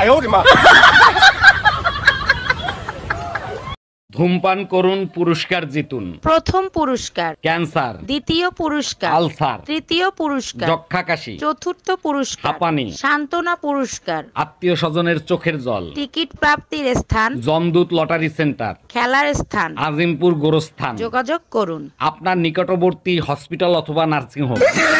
ধূমপান করুন, পুরস্কার জিতুন। প্রথম পুরস্কার ক্যান্সার, দ্বিতীয় পুরস্কার আলসার, তৃতীয় পুরস্কার যক্ষা কাশি, চতুর্থ পুরস্কার হাঁপানি, সান্ত্বনা পুরস্কার আত্মীয় স্বজনের চোখের জল, টিকিট প্রাপ্তির স্থান জমদূত লটারি সেন্টার, খেলার স্থান আজিমপুর গোরস্থান। যোগাযোগ করুন আপনার নিকটবর্তী হসপিটাল অথবা নার্সিং হোম।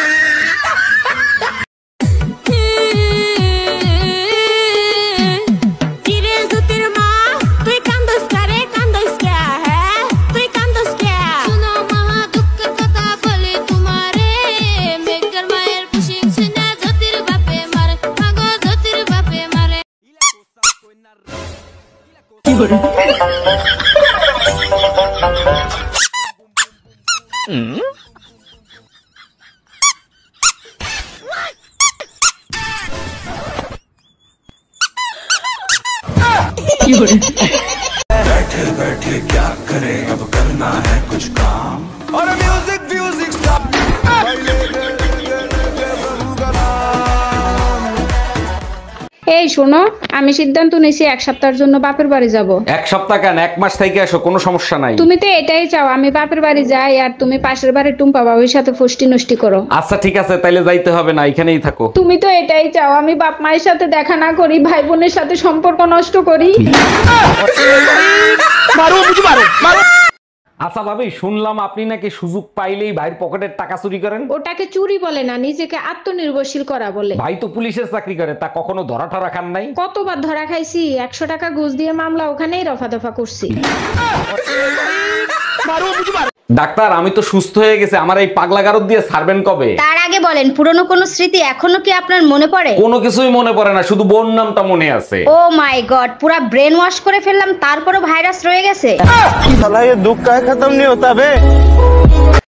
बैठे बैठे क्या करे, अब करना है कुछ काम। और म्यूजिक म्यूजिक स्टॉप। এই শোনো, আমি সিদ্ধান্ত নিয়েছি এক সপ্তাহের জন্য বাপের বাড়ি যাব। এক সপ্তাহ কেন, 1 মাস থেকে আসো, কোনো সমস্যা নাই। তুমি তো এটাই চাও আমি বাপের বাড়ি যাই আর তুমি পাশের বাড়ির টুম্পা বাবুর সাথে ফষ্টি নষ্টি করো। আচ্ছা ঠিক আছে, তাইলে যাইতে হবে না, এখানেই থাকো। তুমি তো এটাই চাও আমি বাপ মায়ের সাথে দেখা না করি, ভাই বোনের সাথে সম্পর্ক নষ্ট করি। আচ্ছা ভাবি, শুনলাম আপনি নাকি সুযোগ পাইলেই ভাইয়ের পকেটের টাকা চুরি করেন। ওটাকে চুরি বলে না, নিজেকে আত্মনির্ভরশীল করা বলে। ভাই তো পুলিশের চাকরি করে, তা কখনো ধরা ঠরা খান নাই? কতবার ধরা খাইছি, 100 টাকা ঘুষ দিয়ে মামলা ওখানেই রফা দফা করছি। ডাক্তার, আমি তো সুস্থ হয়ে গেছে, আমার এই পাগলা গারদ দিয়ে ছাড়বেন কবে? তার আগে বলেন, পুরনো কোনো স্মৃতি এখনো কি আপনার মনে পড়ে? কোনো কিছুই মনে পড়ে না, শুধু বোন নামটা মনে আছে। ও মাই গড, পুরা ব্রেন ওয়াশ করে ফেললাম, তারপরও ভাইরাস রয়ে গেছে। साला ये दुख का खत्म नहीं होता बे।